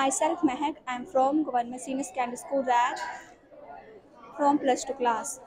Myself Mehak. I am from Government Senior Secondary School Raj from +2 class.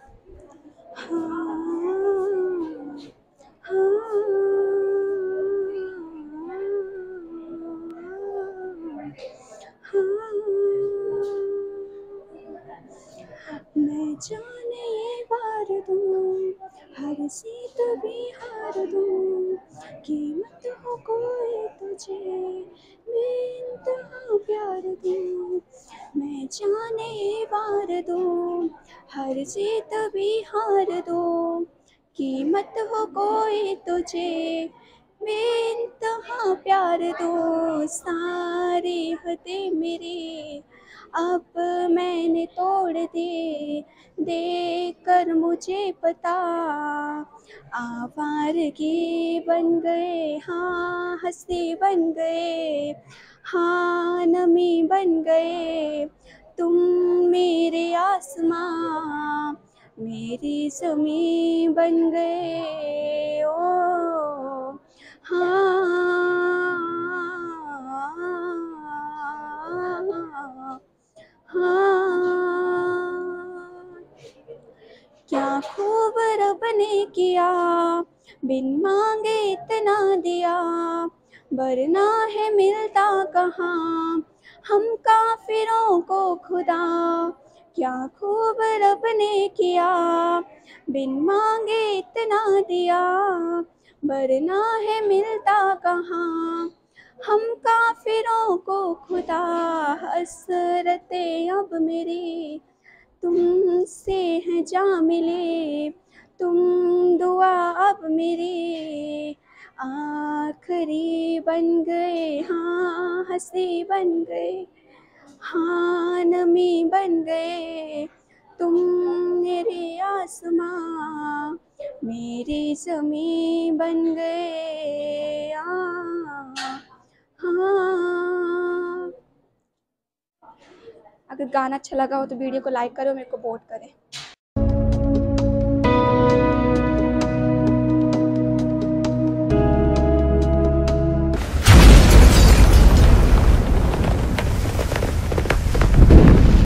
मैं जाने ये वार दूँ, हर जीत भी हार दूँ, कीमत हो कोई तुझे बेइंतहा प्यार दूँ। मैं जाने ये वार दूँ, हर जीत भी हार दूँ, कीमत हो कोई तुझे बेइंतहा प्यार दो। सारे हदे मेरे अब मैंने तोड़ दे, देकर मुझे पता आवारगी बन गए, हाँ हंसी बन गए, हाँ नमी बन गए। तुम मेरे आसमां मेरी ज़मीं बन गए। ओ हाँ हाँ, क्या खूब रब ने किया, बिन मांगे इतना दिया, वरना है मिलता कहाँ हम काफिरों को खुदा। क्या खूब रब ने किया, बिन मांगे इतना दिया, वरना है मिलता कहाँ हम काफिरों को खुदा। हसरतें अब मेरी तुमसे हैं जा मिले, तुम दुआ अब मेरी आखिरी बन गए, हाँ हंसी बन गए, हाँ नमी बन गए। तुम मेरे आसमां मेरी ज़मीं बन गए। हाँ, अगर गाना अच्छा लगा हो तो वीडियो को लाइक करो, मेरे को वोट करें।